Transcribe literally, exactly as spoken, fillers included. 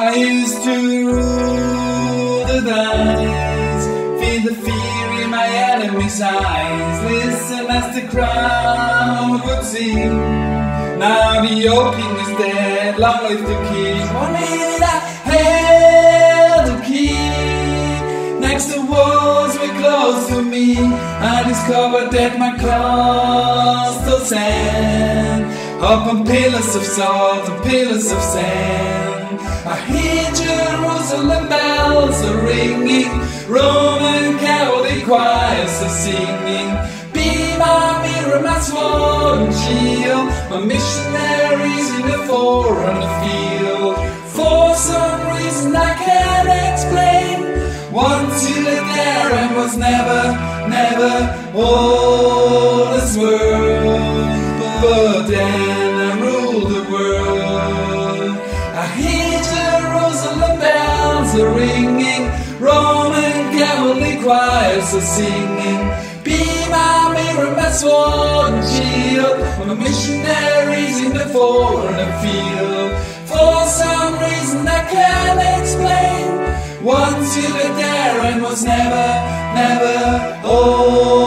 I used to rule the dice, feel the fear in my enemy's eyes, listen as the crowd would sing. Now the old king is dead, long live the king. One minute I held the key, next the walls were close to me. I discovered that my claws still stand up on pillars of salt and pillars of sand. I hear Jerusalem bells are ringing, Roman Catholic choirs are singing. Be my mirror, my sword and shield, my missionaries in the foreign field. For some reason I can't explain, once you were there and was never, never all this world. But then I ruled the world. I hear Jerusalem bells are ringing, Roman Catholic choirs are singing. Be my mirror, my sword and shield, my missionaries in the foreign field. For some reason I can't explain, once you were there and was never, never, oh.